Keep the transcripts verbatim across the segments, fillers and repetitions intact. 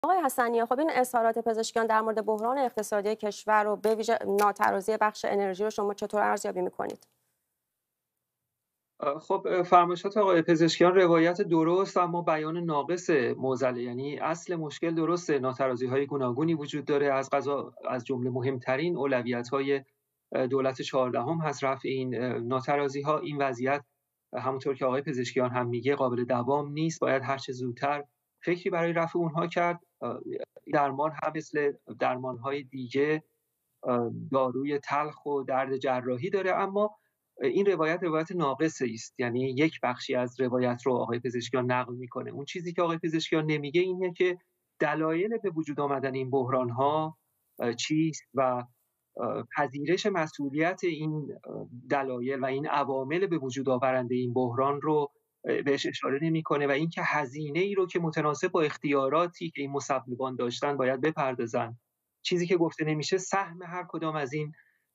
آقای حسنی، خب این اظهارات پزشکیان در مورد بحران اقتصادی کشور و به ویژه ناترازی بخش انرژی رو شما چطور ارزیابی می‌کنید؟ خب فرمایشات آقای پزشکیان روایت درست اما بیان ناقص معضله، یعنی اصل مشکل درسته، ناترازی‌های گوناگونی وجود داره، از قضا از جمله مهمترین اولویت‌های دولت چهاردهم هست رفع این ناترازی‌ها. این وضعیت همونطور که آقای پزشکیان هم میگه قابل دوام نیست، باید هر چه زودتر فکری برای رفع اونها کرد. درمان هم مثل درمان‌های دیگه داروی تلخ و درد جراحی داره، اما این روایت روایت ناقصی است، یعنی یک بخشی از روایت رو آقای پزشکیان نقل میکنه. اون چیزی که آقای پزشکیان نمیگه اینه که دلایل به وجود آمدن این بحران‌ها چیست و پذیرش مسئولیت این دلایل و این عوامل به وجود آورنده این بحران رو بهش اشاره نمیکنه و اینکه هزینه ای رو که متناسب با اختیاراتی که این مسببان داشتن باید بپردازن. چیزی که گفته نمیشه سهم هر کدام از این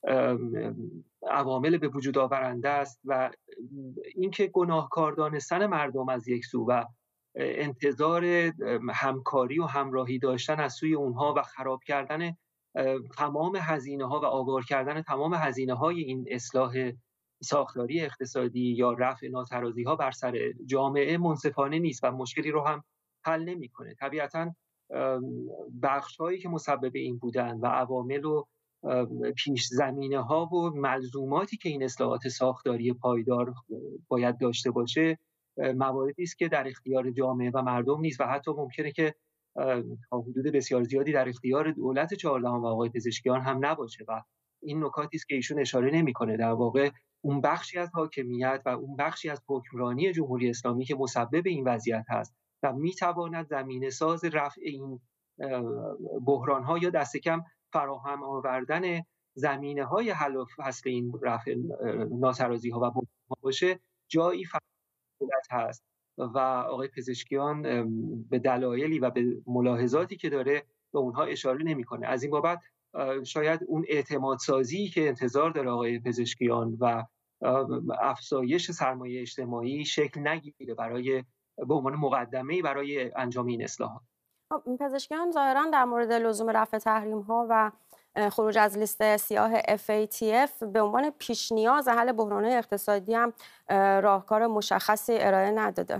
عوامل به وجود آورنده است و اینکه گناهکار دانستن مردم از یک سو و انتظار همکاری و همراهی داشتن از سوی اونها و خراب کردن تمام هزینه‌ها و آوار کردن تمام هزینه‌های این اصلاح ساختاری اقتصادی یا رفع ناترازی‌ها بر سر جامعه منصفانه نیست و مشکلی رو هم حل نمی‌کنه. طبیعتاً بخش‌هایی که مسبب این بودن و عوامل و پیش زمینه‌ها و ملزوماتی که این اصلاحات ساختاری پایدار باید داشته باشه مواردی است که در اختیار جامعه و مردم نیست و حتی ممکنه که تا حدود بسیار زیادی در اختیار دولت چهاردهم و آقای پزشکیان هم نباشه و این نکاتی است که ایشون اشاره نمی‌کنه. در واقع اون بخشی از حاکمیت و اون بخشی از حکمرانی جمهوری اسلامی که مسبب این وضعیت هست و میتواند زمینه‌ساز رفع این بحران‌ها یا دست کم فراهم آوردن زمینه‌های حل و فصل این رفع ناترازی‌ها و بحران‌ها باشه، جایی فقط دولت هست و آقای پزشکیان به دلایلی و به ملاحظاتی که داره به اونها اشاره نمی‌کنه. از این بابت شاید اون اعتمادسازی که انتظار داره آقای پزشکیان و افزایش سرمایه اجتماعی شکل نگیره برای به عنوان مقدمه‌ای برای انجام این اصلاحات. پزشکیان ظاهراً در مورد لزوم رفع تحریم‌ها و خروج از لیست سیاه اف ای تی اف به عنوان پیش نیاز حل بحران‌های اقتصادی هم راهکار مشخصی ارائه نداده.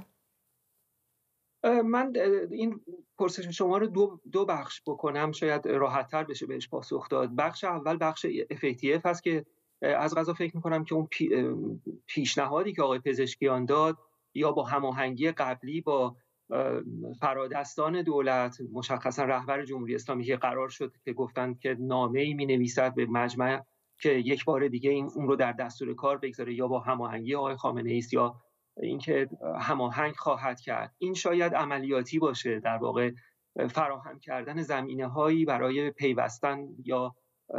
من این پرسش شما رو دو, دو بخش بکنم شاید راحت‌تر بشه بهش پاسخ داد. بخش اول بخش اف ای تی اف هست که از قضا فکر می‌کنم که اون پی، پیشنهادی که آقای پزشکیان داد یا با هماهنگی قبلی با فرادستان دولت، مشخصا رهبر جمهوری اسلامی که قرار شد که گفتند که نامه‌ای می‌نویسد به مجمع که یک بار دیگه این اون رو در دستور کار بگذاره، یا با هماهنگی آقای خامنه‌ای است یا اینکه هماهنگ خواهد کرد. این شاید عملیاتی باشه، در واقع فراهم کردن زمینه‌هایی برای پیوستن یا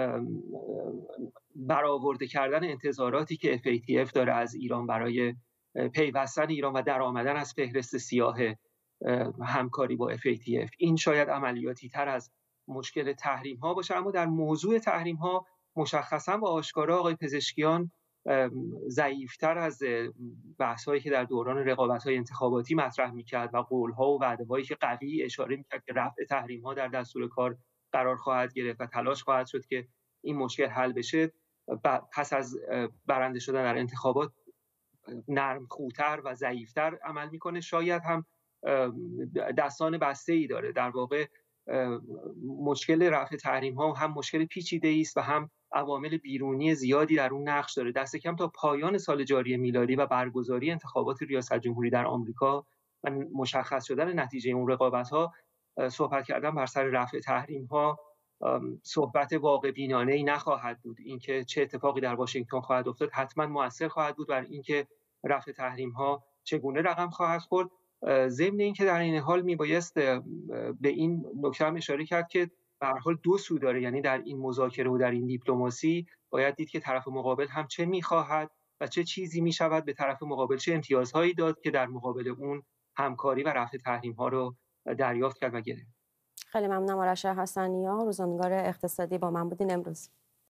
برآورده کردن انتظاراتی که اف ای تی اف داره از ایران برای پیوستن ایران و درآمدن از فهرست سیاه همکاری با اف ای تی اف. این شاید عملیاتی تر از مشکل تحریم ها باشه، اما در موضوع تحریم ها مشخصا و آشکارا آقای پزشکیان ضعیفتر از بحث‌هایی که در دوران رقابت‌های انتخاباتی مطرح می‌کرد و قول‌ها و وعده‌هایی که قوی اشاره می‌کرد که رفع تحریم‌ها در دستور کار قرار خواهد گرفت و تلاش خواهد شد که این مشکل حل بشه، پس از برنده شدن در انتخابات نرم‌خوتر و ضعیفتر عمل می‌کنه. شاید هم دستان بسته‌ای داره. در واقع مشکل رفع تحریم‌ها هم مشکل پیچیده‌ای است و هم عوامل بیرونی زیادی در اون نقش داره. دست کم تا پایان سال جاری میلادی و برگزاری انتخابات ریاست جمهوری در آمریکا و مشخص شدن نتیجه اون رقابت‌ها، صحبت کردن بر سر رفع تحریم‌ها صحبت واقع بینانه‌ای نخواهد بود. اینکه چه اتفاقی در واشنگتن خواهد افتاد حتما مؤثر خواهد بود بر اینکه رفع تحریم‌ها چگونه رقم خواهد خورد. ضمن اینکه در این حال میبایست به این نکته هم اشاره کرد که به هر حال دو سو داره، یعنی در این مذاکره و در این دیپلماسی باید دید که طرف مقابل هم چه میخواهد و چه چیزی میشود به طرف مقابل، چه امتیازهایی داد که در مقابل اون همکاری و رفع تحریم‌ها رو دریافت کرد و گرفت. خیلی ممنونم آرش حسنی‌ها، روزنامه‌نگار اقتصادی با من بودین امروز.